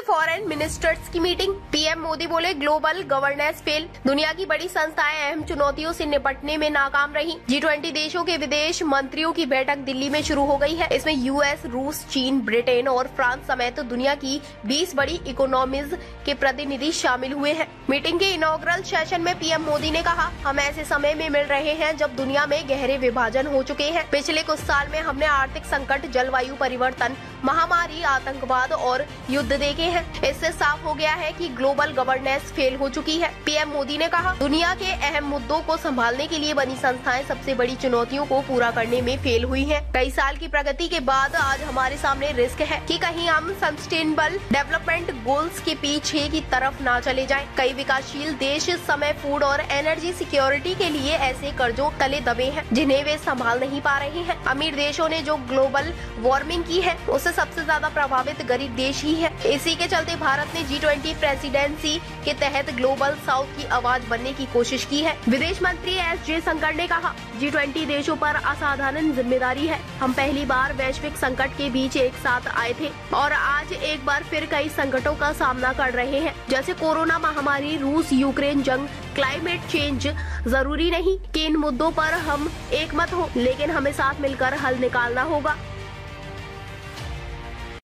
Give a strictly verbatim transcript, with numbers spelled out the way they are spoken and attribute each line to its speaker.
Speaker 1: Foreign ministers की मीटिंग। PM Modi बोले ग्लोबल गवर्नेंस फेल, दुनिया की बड़ी संस्थाएं अहम चुनौतियों से निपटने में नाकाम रही। जी ट्वेंटी देशों के विदेश मंत्रियों की बैठक दिल्ली में शुरू हो गई है। इसमें यूएस, रूस, चीन, ब्रिटेन और फ्रांस समेत दुनिया की बीस बड़ी इकोनॉमीज के प्रतिनिधि शामिल हुए हैं। मीटिंग के इनॉग्रल सेशन में पीएम मोदी ने कहा, हम ऐसे समय में मिल रहे हैं जब दुनिया में गहरे विभाजन हो चुके हैं। पिछले कुछ साल में हमने आर्थिक संकट, जलवायु परिवर्तन, महामारी, आतंकवाद और युद्ध देखे हैं। इससे साफ हो गया है कि ग्लोबल गवर्नेंस फेल हो चुकी है। पीएम मोदी ने कहा, दुनिया के अहम मुद्दों को संभालने के लिए बनी संस्थाएं सबसे बड़ी चुनौतियों को पूरा करने में फेल हुई हैं। कई साल की प्रगति के बाद आज हमारे सामने रिस्क है कि कहीं हम सस्टेनेबल डेवलपमेंट गोल्स के पीछे की तरफ ना चले जाएं। कई विकासशील देश इस समय फूड और एनर्जी सिक्योरिटी के लिए ऐसे कर्जों तले दबे हैं जिन्हें वे संभाल नहीं पा रहे हैं। अमीर देशों ने जो ग्लोबल वार्मिंग की है उससे सबसे ज्यादा प्रभावित गरीब देश ही है। इसी के चलते भारत ने जी ट्वेंटी प्रेसिडेंसी के तहत ग्लोबल साउथ की आवाज बनने की कोशिश की है। विदेश मंत्री एस जयशंकर ने कहा, जी ट्वेंटी देशों पर असाधारण जिम्मेदारी है। हम पहली बार वैश्विक संकट के बीच एक साथ आए थे और आज एक बार फिर कई संकटों का सामना कर रहे हैं, जैसे कोरोना महामारी, रूस यूक्रेन जंग, क्लाइमेट चेंज। जरूरी नहीं कि इन मुद्दों पर हम एक मत हो, लेकिन हमें साथ मिलकर हल निकालना होगा।